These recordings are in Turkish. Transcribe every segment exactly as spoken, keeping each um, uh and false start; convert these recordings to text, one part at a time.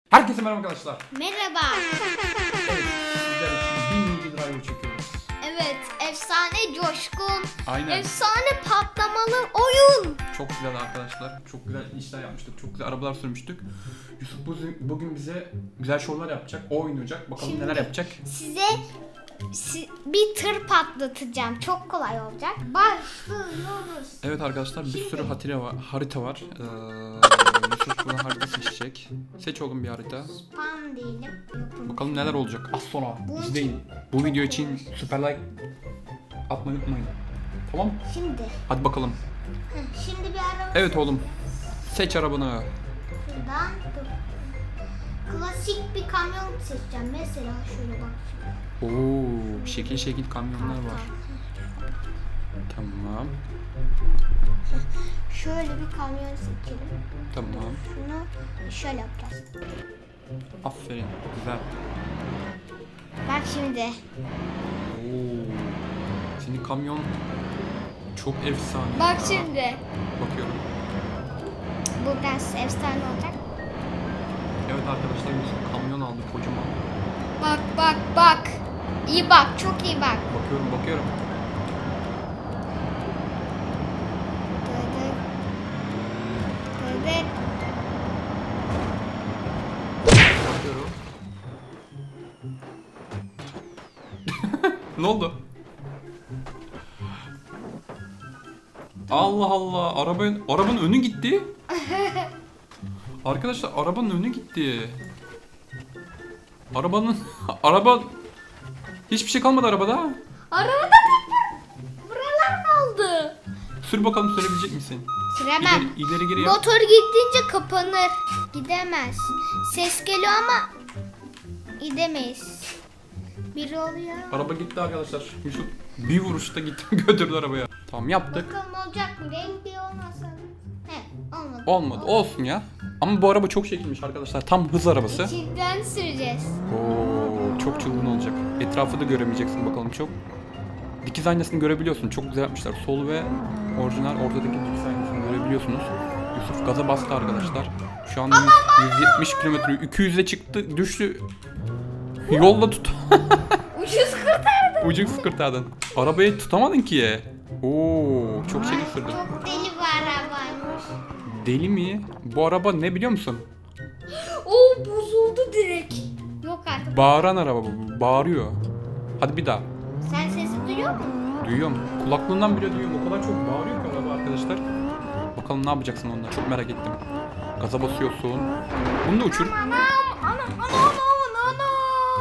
Herkese merhaba arkadaşlar. Merhaba. Evet, sizler için bin Ninja Driver çekiyoruz. Evet, efsane coşkun, Aynen. efsane patlamalı oyun. Çok güzel arkadaşlar. Çok güzel işler yapmıştık. Çok güzel arabalar sürmüştük. Yusuf bugün, bugün bize güzel şovlar yapacak. O oynayacak. Bakalım Şimdi neler yapacak. Size si- bir tır patlatacağım. Çok kolay olacak. Başlıyoruz. Evet arkadaşlar, bir Şimdi- sürü harita var. Harita var. Ee, Yusuf buna harita seçecek. Seç oğlum bir harita. Spam diyelim. Yapın. Bakalım neler olacak. Az sonra Bunun izleyin. Bu video için süper like atmayı unutmayın. Tamam mı? Şimdi, Hadi bakalım. heh, şimdi bir araba Evet oğlum. Seç arabanı. şuradan. Dur. Klasik bir kamyon seçeceğim. Mesela şöyle bak. Oo, şekil şekil kamyonlar var. Tamam. Şöyle bir kamyon seçelim. Tamam. Şunu şöyle yapacağız. Aferin. Güzel. Bak şimdi. Oo. Senin kamyon çok efsane. Bak ya. şimdi. Bakıyorum. Bu biraz efsane olacak. Evet arkadaşlar, Yusuf kamyon aldı kocaman. Bak bak bak. İyi bak, çok iyi bak. Bakıyorum bakıyorum. Dıdı. Dıdı. Bakıyorum. Ne oldu? Allah Allah, arabanın arabanın önü gitti. Arkadaşlar arabanın önü gitti. Arabanın araba hiçbir şey kalmadı arabada. Arabada buralar kaldı. Sür bakalım, sürebilecek misin? Süremem. İleri, ileri geri yap. Motor gittiğince kapanır. Gidemez. Ses geliyor ama gidemeyiz. Biri oluyor. Araba gitti arkadaşlar. Yusuf bir vuruşta gitti götürdü arabaya. Tamam, yaptık. Bakalım olacak mı? Renkli olmasa. He, olmadı. Olmadı. Olsun ya. Ama bu araba çok şekilmiş arkadaşlar. Tam hız arabası. İçinden süreceğiz. Oo, çok çılgın olacak. Etrafı da göremeyeceksin bakalım çok. Dikiz aynasını görebiliyorsun. Çok güzel yapmışlar. Sol ve orijinal ortadaki dikiz aynasını görebiliyorsunuz. Yusuf gaza bastı arkadaşlar. Şu an yüz yetmiş kilometre, iki yüze çıktı, düştü. Yolda tut. Ucuz kurtardı. Ucuz kurtardın. Arabayı tutamadın ki. Oo, çok şekil sürdün. Çok deli bir arabaymış. Deli mi? Bu araba ne biliyor musun? Oo, bozuldu direkt. Yok artık. Bağıran araba bu. Bağırıyor. Hadi bir daha. Sen sesi duyuyor musun? Duyuyorum. Kulaklığından bile duyuyorum. O kadar çok bağırıyor ki araba arkadaşlar. Bakalım ne yapacaksın onunla. Çok merak ettim. Gaza basıyorsun. Bunu da uçur. Anam, anam, anam, anam, anam.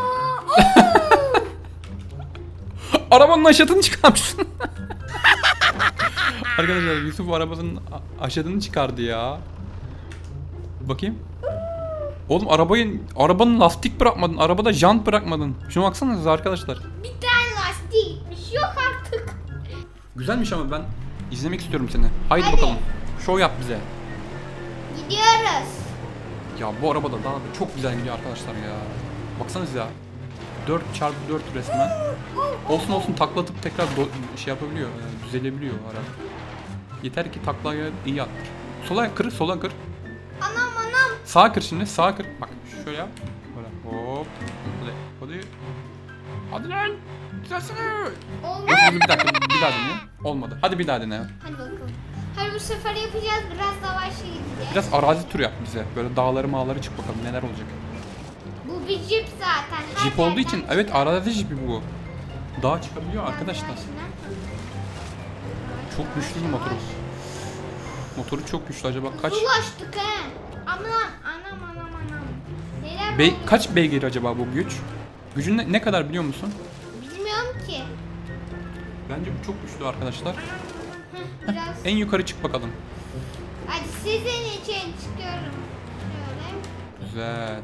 Arabanın aşatını çıkarmışsın. Arkadaşlar Yusuf arabasının a- aşatını çıkardı ya. Bakayım. Oğlum arabayı, arabanın lastik bırakmadın. Arabada jant bırakmadın. Şuna baksanıza arkadaşlar. Bir tane lastiği gitmiş. Yok artık. Güzelmiş ama ben izlemek istiyorum seni. Haydi Hadi. bakalım. Şov yap bize. Gidiyoruz. Ya bu araba da daha da çok güzel gidiyor arkadaşlar ya. Baksanıza. dört çarpı dört resmen. Olsun olsun, taklatıp tekrar do- şey yapabiliyor. Yani düzelebiliyor araba. Yeter ki taklayı iyi at. Sola kır, sola kır. Anam anam. Sağa kır şimdi, sağa kır. Bak şöyle yap. Böyle hop. Hadi. Hadi. Hadi lan. Güzelsene. Olmadı. Dur, dur, bir dakika, bir daha dene. Olmadı. Hadi bir daha dene. Hadi bakalım. Hadi bu sefer yapacağız. Biraz yavaş gideceğiz. Biraz arazi turu yap bize. Böyle dağları mağları çık bakalım neler olacak. Bu bir jip zaten. Her Jeep olduğu yerden için, evet arazi jipi bu. Dağa çıkabiliyor arkadaşlar. Arkadaşlar. Çok güçlü bir motoru. Motoru çok güçlü, acaba kaç Ulaştık he. Anam anam anam anam. Neler be oluyor? kaç beygir acaba bu güç? Gücün ne, ne kadar biliyor musun? Bilmiyorum ki. Bence bu çok güçlü arkadaşlar. Heh, biraz. En yukarı çık bakalım. Hadi sizin için çıkıyorum. Şöyle. Güzel.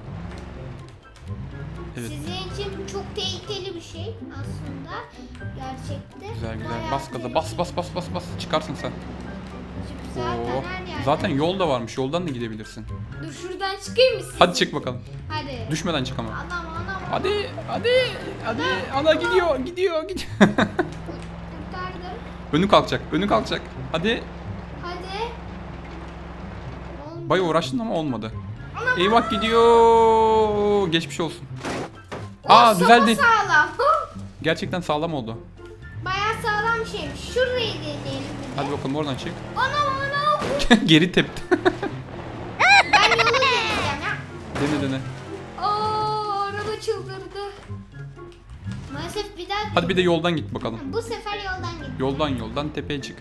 Evet. Sizin için çok tehlikeli bir şey aslında. Gerçekte. Güzel güzel. Bayağı Bas gaza. Bas bas bas bas bas. Çıkarsın sen. tehlikeli. Zaten Oo. her yerde. Zaten yol da varmış. Yoldan da gidebilirsin. Dur şuradan çıkayım mı siz? Hadi çık bakalım. Hadi. Düşmeden çık ama. Anam anam. Hadi hadi hadi. Ana gidiyor gidiyor gidiyor. Kurtardım. Önü kalkacak. Önü kalkacak. Hadi. Hadi. Bayağı uğraştın ama olmadı. Eyvah gidiyor. Geçmiş olsun. Aa O düzeldi. sağlam. Gerçekten sağlam oldu. Bayağı sağlam şeymiş. Şurayı deneyelim bir de. Hadi bakalım oradan çık. Anam anam. Geri tepti. Ben yolu deneyeceğim ya. Dene dene. Aa, araba çıldırdı. Maalesef bir daha... Hadi bir de yoldan git bakalım. Bu sefer yoldan git. Yoldan yoldan tepeye çık.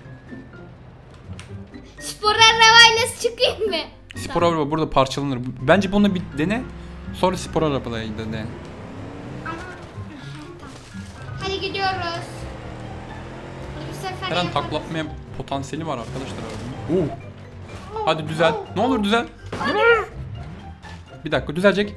Spor arabayla çıkayım mı? Spor araba burada parçalanır. Bence bunu bir dene. Sonra spor arabayla dene. Ama... Hadi gidiyoruz. Bu sefer Her an yaparız. taklatmaya potansiyeli var arkadaşlar arabanın. Oo. Hadi düzel. Ne olur düzel. Bir dakika düzelecek.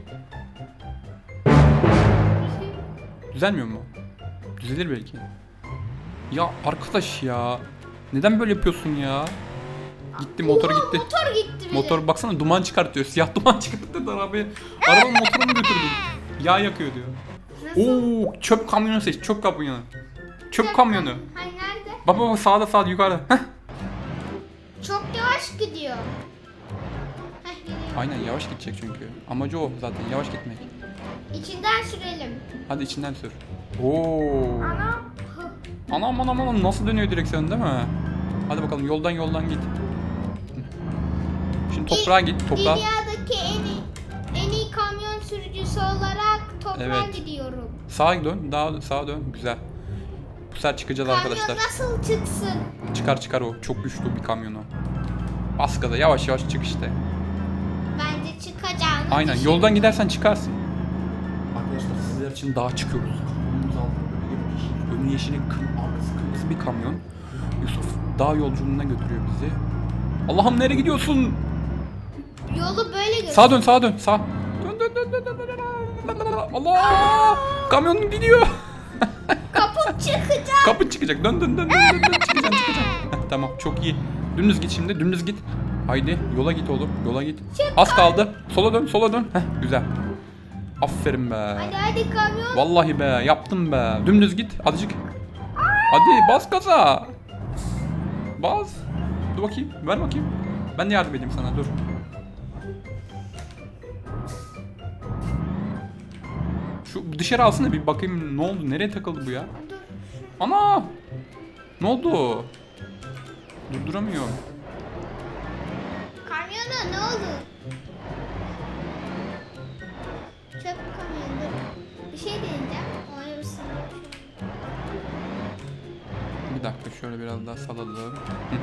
Düzelmiyor mu? Düzelir belki. Ya arkadaş ya. Neden böyle yapıyorsun ya? Gitti motor Oha, gitti. Motor gitti bile. Motor baksana duman çıkartıyor. Siyah duman çıkarttı arabayı. Arabanın motorunu götürdü. Yağ yakıyor diyor. Nasıl? Oo, çöp kamyonu seç. Çöp kamyonu. Çöp kamyonu. Hani nerede? Bak bak bak, sağda sağda yukarıda. Heh. Çok yavaş gidiyor. Heh, gidiyor. Aynen yavaş gidecek çünkü. Amacı o zaten yavaş gitmek. İçinden sürelim. Hadi içinden sür. Oo. Ana. Anam anam anam nasıl dönüyor direksiyon değil mi? Hadi bakalım yoldan yoldan git. Şimdi toprağa git toprağa. Dünyadaki en iyi, en iyi kamyon sürücüsü olarak toprağa Evet. gidiyorum. Sağa dön daha sağa dön güzel. Bu sefer çıkacağız Kamyon arkadaşlar. nasıl çıksın? Çıkar çıkar o çok güçlü bir kamyonu. Bas gaza yavaş yavaş çık işte. Bence çıkacağını Aynen düşünüyorum. yoldan gidersen çıkarsın. Arkadaşlar sizler için dağa çıkıyoruz. Önümüz altında böyle yeşil, önü yeşilin kırm- arkası kırmızı bir kamyon. Yusuf dağ yolculuğuna götürüyor bizi. Allah'ım nereye gidiyorsun? Yolu böyle göster. Sağa dön sağa dön sağ. Dön dön dön dön dön dön. Allah! Kamyon gidiyor. Kapı çıkacak. Kapı çıkacak. Dön dön dön dön dön dön çıkacaksın çıkacaksın. Heh, tamam çok iyi. Dümdüz git şimdi dümdüz git. Haydi yola git oğlum yola git. Az kaldı. Sola dön sola dön. Heh, güzel. Aferin be. Hadi hadi kamyon. Vallahi be yaptım be. Dümdüz git azıcık. Hadi bas gaza. Bas. Dur bakayım ver bakayım. Ben de yardım edeyim sana dur. Şu dışarı alsana bir bakayım ne oldu nereye takıldı bu ya? Dur. Ana! Ne oldu? Durduramıyorum. Kamyona ne oldu? Çöp kamyonu. Bir şey deneyeceğim. Ona bir sınır. Bir dakika şöyle biraz daha salalım. Hı.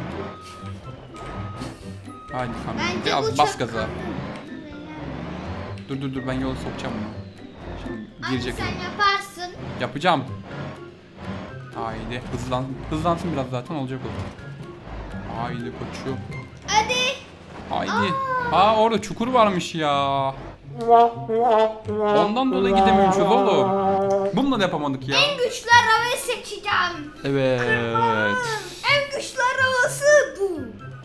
Haydi kamyon. Bence bu Biraz bas çöp gaza. kamyonu. Dur dur dur ben yola sokacağım bunu. Şimdi Anne girecek. sen yaparsın. Yapacağım. Haydi hızlan hızlansın biraz zaten olacak o. Haydi koçum. Hadi. Haydi. Aa orada çukur varmış ya. Ondan dolayı gidemiyormuşuz oğlum. Bununla da yapamadık ya. En güçlü arabayı seçeceğim. Evet. En güçlü arabası bu.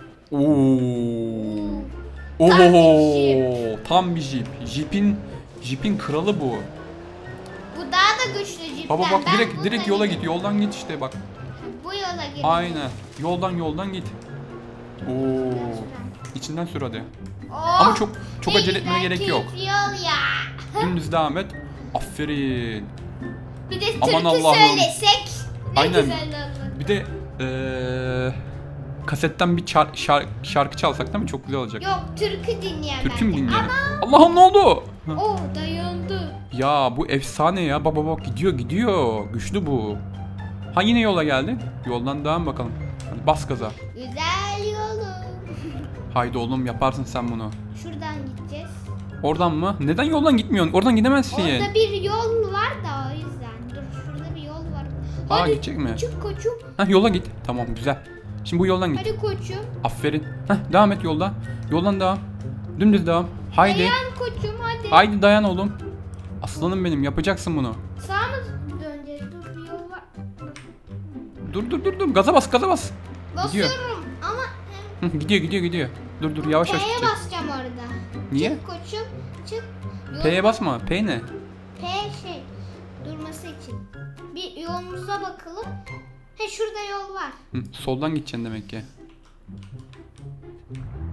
Oo. Tam bir Oo. Tam bir jip. Jipin Jipin kralı bu. Bu daha da güçlü cidden. Baba bak Ben direkt bunu direkt yola deneyeyim. git. Yoldan git işte bak. Bu yola gir. Aynen. Yoldan yoldan git. Oo. İçinden sür hadi. Oh, Ama çok çok ne acele etmene güzel gerek yok. keyifli yol ya. Dümdüz devam et. Aferin. Bir de Aman türkü Allah'ım. söylesek ne Aynen. güzel olur. Bir de eee kasetten bir çar- şar- şarkı çalsak değil mi? Çok güzel olacak. Yok türkü dinleyen Türkü mü bence. dinleyelim? Allah'ım ne oldu? Ama o dayandı. Ya bu efsane ya. Baba bak gidiyor gidiyor. Güçlü bu. Ha yine yola geldi. Yoldan devam bakalım. Hadi bas gaza. Güzel yolu. Haydi oğlum yaparsın sen bunu. Şuradan gideceğiz. Oradan mı? Neden yoldan gitmiyorsun? Oradan gidemezsin. Orada bir yol var da o yüzden. Dur şurada bir yol var. Aa Hadi gidecek mi? çık koçum. Heh yola git. Tamam güzel. Şimdi bu yoldan git. Hadi koçum. Aferin. Heh devam et yolda. Yoldan devam. Dümdüz devam. Haydi. Dayan koçum hadi. Haydi dayan oğlum. Aslanım benim yapacaksın bunu. Sağa mı döneceğiz? Dur bir yol var. Dur dur dur dur. Gaza bas gaza bas. Gidiyor. Basıyorum ama Hı, gidiyor gidiyor gidiyor. Dur dur yavaş yavaş P'ye gidecek. basacağım orada. Niye? Çık koçum. Çık. Yol- P'ye basma. P ne? P şey. Durması için. Bir yolumuza bakalım. He şurada yol var. Hı, soldan gideceksin demek ki.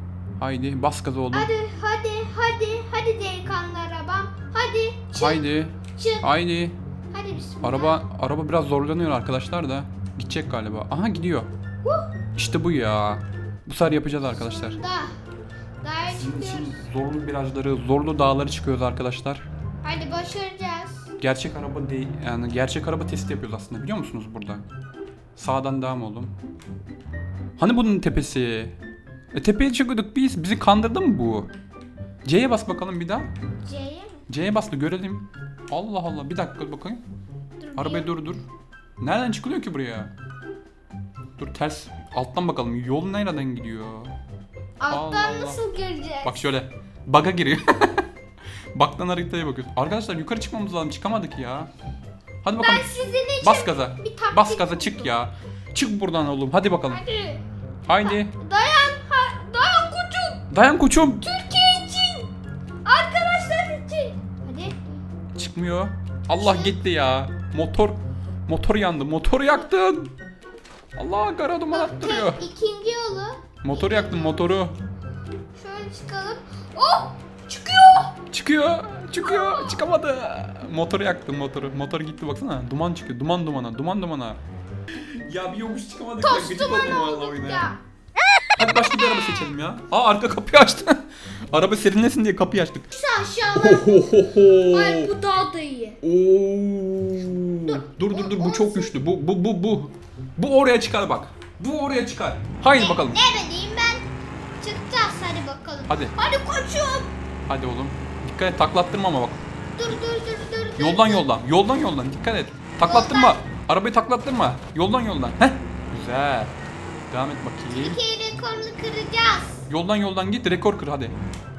Haydi bas gaza oğlum. Hadi hadi hadi hadi delikanlı arabam. Hadi çık. Haydi. Çık. Haydi. Hadi bismillah. Araba araba biraz zorlanıyor arkadaşlar da. Gidecek galiba. Aha gidiyor. Huh. İşte bu ya. Bu sefer yapacağız arkadaşlar. Da. Daha Sizin için çıkıyoruz. zorlu virajları, zorlu dağları çıkıyoruz arkadaşlar. Hadi başaracağız. Gerçek araba değil, yani gerçek araba testi yapıyoruz aslında, biliyor musunuz burada? Sağdan devam oğlum. Hani bunun tepesi? E tepeye çıkıyorduk biz. Bizi kandırdı mı bu? C'ye bas bakalım bir daha. C'ye mi? C'ye bas da görelim. Allah Allah, bir dakika bakayım. Dur, Arabayı bir- dur dur. Nereden çıkılıyor ki buraya? Dur ters. Alttan bakalım. Yol nereden gidiyor? Alttan Allah Allah. nasıl göreceğiz? Bak şöyle. Bug'a giriyor. Baktan haritaya bakıyoruz. Arkadaşlar yukarı çıkmamız lazım. Çıkamadık ya. Hadi bakalım. Ben sizin için Bas gaza. bir taktik Bas gaza, çık buldum. ya. Çık buradan oğlum. Hadi bakalım. Hadi. Haydi. Dayan. Ha, dayan koçum. Dayan koçum. Türkiye için. Arkadaşlar için. Hadi. Çıkmıyor. Allah gitti ya. Motor motor yandı. Motoru yaktın. Allah kara duman attırıyor. Tek ikinci yolu. Motor yaktın motoru. Şöyle çıkalım. Oh! Çıkıyor. Çıkıyor. Çıkıyor. Çıkamadı. Motoru yaktın motoru. Motor gitti baksana. Duman çıkıyor. Duman dumana. Duman dumana. Ya bir yokuş çıkamadık ya. Toz Gıcık duman oldum vallahi olduk oyuna. ya. Hadi başka bir araba seçelim ya. Aa arka kapıyı açtı. Araba serinlesin diye kapıyı açtık. Şu aşağılar. Ay bu daha da iyi. Oo. Dur dur dur bu çok güçlü. Bu bu bu bu. Bu oraya çıkar bak. Bu oraya çıkar. Haydi bakalım. Ne bileyim ben. Çıkacağız hadi bakalım. Hadi. Hadi koçum. Hadi oğlum. Dikkat et, taklattırma ama bak. Dur dur dur dur. dur. Yoldan yoldan. Yoldan yoldan. Dikkat et. Taklattırma. Arabayı taklattırma. Yoldan yoldan. Heh. Güzel. Devam et bakayım. Türkiye rekorunu kıracağız. Yoldan yoldan git, rekor kır hadi.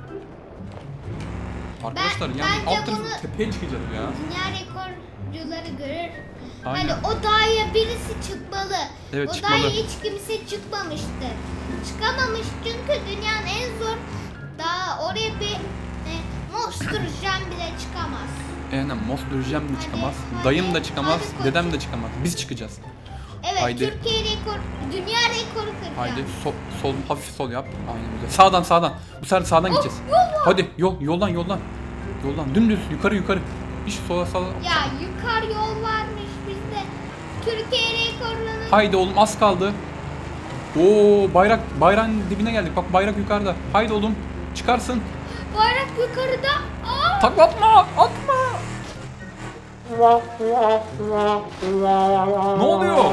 Arkadaşlar yani bence alt tarafı bunu- tepeye çıkacağız ya. Dünya rekorcuları görür. Aynen. Hani o dağa birisi çıkmalı. Evet, o çıkmalı. dağa hiç kimse çıkmamıştı. Çıkamamış çünkü dünyanın en zor dağı. Oraya bir e, Monster Jam bile çıkamaz. Aynen, Mosdurjem de çıkamaz. hadi, Dayım da çıkamaz. hadi koçum. Dedem de çıkamaz. Biz çıkacağız. Evet, Haydi. Türkiye rekor, dünya rekoru kıracağız. Haydi sol, sol hafif sol yap. Aynen güzel. Sağdan sağdan. Bu sefer sağdan gideceğiz. yol var. Hadi yol yoldan yoldan. Yoldan dümdüz yukarı yukarı. Hiç sola sola. Ya yukarı yol varmış bizde. Türkiye rekorunu. Haydi oğlum az kaldı. Oo bayrak bayrağın dibine geldik. Bak bayrak yukarıda. Haydi oğlum çıkarsın. Bayrak yukarıda. Aa! Taklatma atma. Ne oluyor?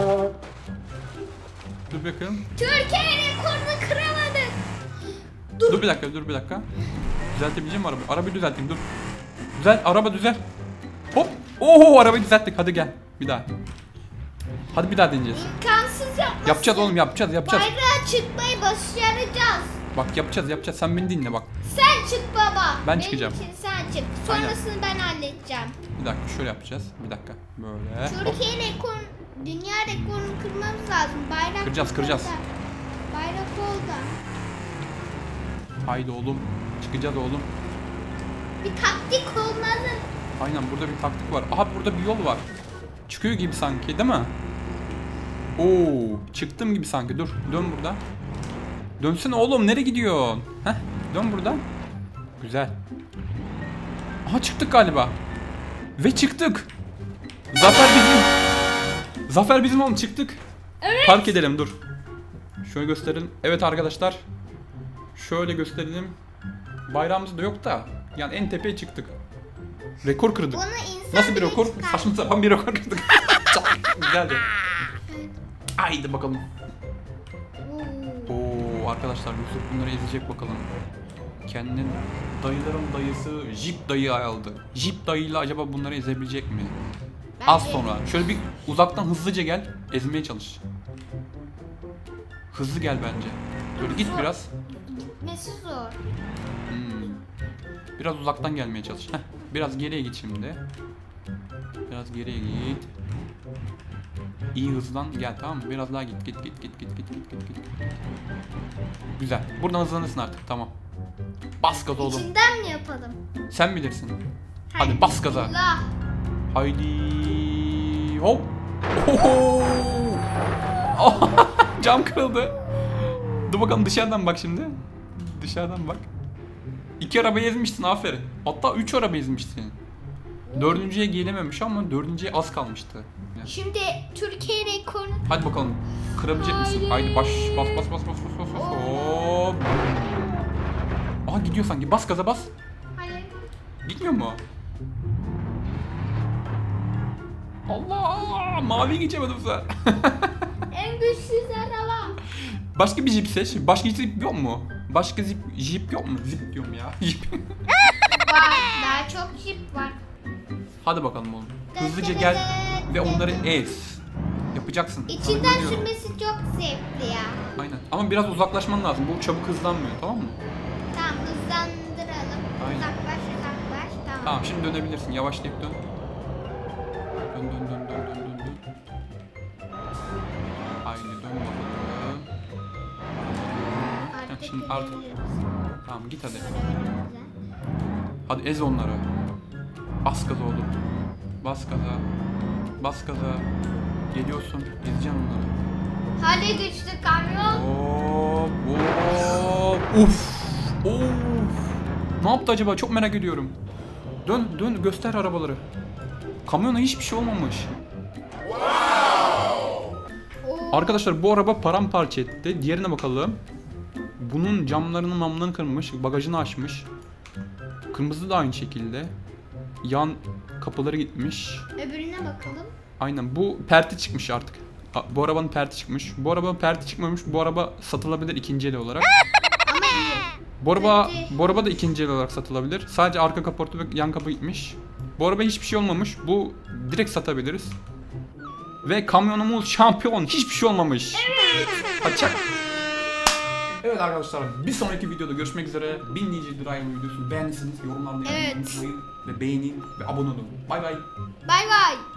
Dur bakayım. Türkiye rekorunu kıramadık. Dur bir dakika, dur bir dakika. Düzeltebileceğim mi arabayı? Arabayı düzelteyim, dur. Düzel, araba düzel. Hop. Oho, arabayı düzelttik. Hadi gel. Bir daha. Hadi bir daha deneyeceğiz. İmkansız yapmasın. Yapacağız oğlum, yapacağız, yapacağız. Bayrağa çıkmayı başaracağız. Bak yapacağız, yapacağız. Sen beni dinle bak. Sen çık baba. Ben Benim çıkacağım. için sen çık. Sonrasını ben halledeceğim. Bir dakika şöyle yapacağız. Bir dakika. Böyle. Hop. Türkiye rekor, dünya rekorunu kırmamız lazım. Bayrak Kıracağız, yukarıda. kıracağız. Bayrak oldu. Haydi oğlum. Çıkacağız oğlum. Bir taktik olmalı. Aynen, burada bir taktik var. Aha burada bir yol var. Çıkıyor gibi sanki, değil mi? Oo, çıktım gibi sanki. Dur, dön burada. Dönsene oğlum, nereye gidiyorsun? Heh, dön burada. Güzel. Aha çıktık galiba. Ve çıktık. Zafer bizim. Zafer bizim oğlum, çıktık. Evet. Park edelim, dur. Şöyle gösterelim. Evet arkadaşlar. Şöyle gösterelim. Bayrağımız da yok da. Yani en tepeye çıktık. Rekor kırdık. Onu insan Nasıl bir bile rekor? çıkar. Saçma sapan bir rekor kırdık. Çok güzeldi. Haydi bakalım. Oo. Oo arkadaşlar, Yusuf bunları izleyecek bakalım. Kendinin dayıların dayısı Jeep dayı aldı. Jeep dayıyla acaba bunları ezebilecek mi? Az Bence- sonra. Şöyle bir uzaktan hızlıca gel. Ezmeye çalış. Hızlı gel bence. Böyle git biraz. Gitmesi zor. Hmm. Biraz uzaktan gelmeye çalış. Heh. Biraz geriye git şimdi. Biraz geriye git. İyi hızlan gel, tamam mı? Biraz daha git git git git git git git git git. Güzel. Buradan hızlanırsın artık, tamam. Bas gaza oğlum. İçinden mi yapalım? Sen bilirsin. Hadi bas gaza. Allah. Haydi. Hop. Oho. Cam kırıldı. Dur bakalım dışarıdan bak şimdi. Dışarıdan bak. İki arabayı ezmiştin, aferin. Hatta üç araba ezmiştin. Dördüncüye gelememiş ama dördüncüye az kalmıştı. Yani. Şimdi Türkiye rekorunu... Hadi bakalım. Kırabilecek misin? Haydi baş bas bas bas bas bas bas bas. Hop. Aha gidiyor sanki. Bas gaza bas. Hayır. Gitmiyor mu? Allah! Mavi geçemedim sen. En güçsüz araba. Başka bir jip seç. Başka jip yok mu? Başka zip, jip yok mu? Zip diyorum ya. Jip. Var. Daha çok jip var. Hadi bakalım oğlum. Hızlıca gel ve onları ez. Yapacaksın. İçinden Sana güveniyorum. sürmesi çok zevkli ya. Aynen. Ama biraz uzaklaşman lazım. Bu çabuk hızlanmıyor, tamam mı? Tamam hızlandıralım. Aynen. Uzaklaş uzaklaş. Tamam. Tamam, şimdi dönebilirsin. Yavaşlayıp dön. Dön dön dön dön dön dön dön. Haydi dön bakalım. Heh, Artık şimdi artık. gidebiliriz. Tamam git hadi. Şöyle önümüze. Hadi ez onları. Bas gaza oğlum. Bas gaza. Bas gaza. Geliyorsun. Ezeceksin onları. Hadi güçlü kamyon. Hop hop. Uf. Of. Ne yaptı acaba? Çok merak ediyorum. Dön dön göster arabaları. Kamyona hiçbir şey olmamış. Oo. Arkadaşlar bu araba paramparça etti. Diğerine bakalım. Bunun camlarını mamlarını kırmış. Bagajını açmış. Kırmızı da aynı şekilde. Yan kapıları gitmiş. Öbürüne bakalım. Aynen, bu perti çıkmış artık. A- Bu arabanın perti çıkmış. Bu arabanın perti çıkmamış. Bu araba satılabilir ikinci el olarak. Ama iyi. Bu araba, Kötü. bu araba da ikinci el olarak satılabilir. Sadece arka kaportu ve yan kapı gitmiş. Bu araba hiçbir şey olmamış. Bu direkt satabiliriz. Ve kamyonumuz şampiyon. Hiçbir şey olmamış. Evet. Açak. Evet arkadaşlar, bir sonraki videoda görüşmek üzere. bin Ninja Drive videosunu beğendiyseniz yorumlarda yazmayı Evet. unutmayın. Ve beğenin ve abone olun. Bay bay. Bay bay.